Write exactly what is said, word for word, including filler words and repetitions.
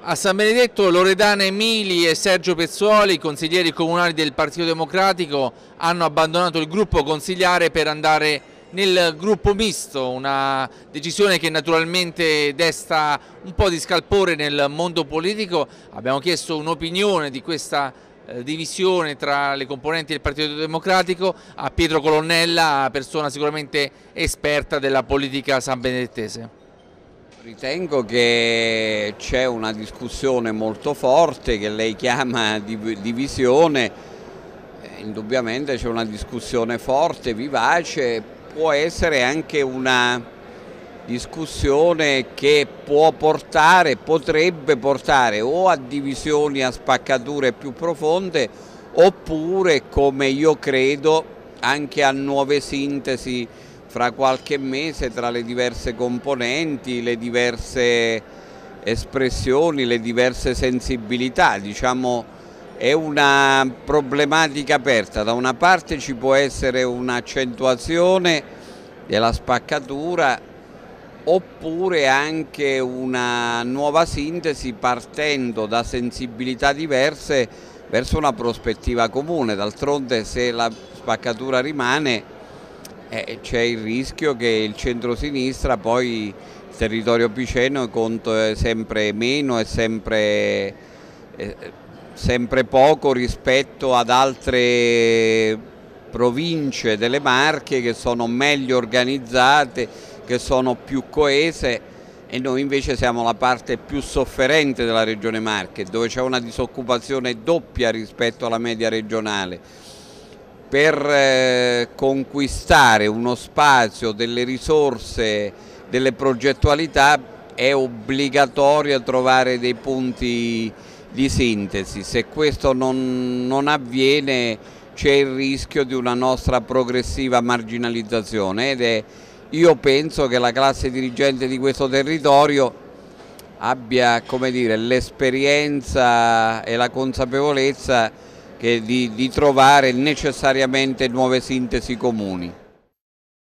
A San Benedetto Loredana Emili e Sergio Pezzuoli, consiglieri comunali del Partito Democratico, hanno abbandonato il gruppo consigliare per andare nel gruppo misto, una decisione che naturalmente desta un po' di scalpore nel mondo politico. Abbiamo chiesto un'opinione di questa eh, divisione tra le componenti del Partito Democratico a Pietro Colonnella, persona sicuramente esperta della politica sanbenedettese. Ritengo che c'è una discussione molto forte che lei chiama divisione, indubbiamente c'è una discussione forte, vivace, può essere anche una discussione che può portare, potrebbe portare o a divisioni, a spaccature più profonde, oppure, come io credo, anche a nuove sintesi fra qualche mese tra le diverse componenti, le diverse espressioni, le diverse sensibilità. Diciamo, è una problematica aperta. Da una parte ci può essere un'accentuazione della spaccatura, oppure anche una nuova sintesi partendo da sensibilità diverse verso una prospettiva comune. D'altronde, se la spaccatura rimane, Eh, c'è il rischio che il centro-sinistra, poi il territorio piceno, conta sempre meno e sempre, eh, sempre poco rispetto ad altre province delle Marche che sono meglio organizzate, che sono più coese, e noi invece siamo la parte più sofferente della regione Marche, dove c'è una disoccupazione doppia rispetto alla media regionale. Per eh, conquistare uno spazio, delle risorse, delle progettualità è obbligatorio trovare dei punti di sintesi. Se questo non, non avviene, c'è il rischio di una nostra progressiva marginalizzazione, ed è, io penso che la classe dirigente di questo territorio abbia, come dire, l'esperienza e la consapevolezza Che di, di trovare necessariamente nuove sintesi comuni.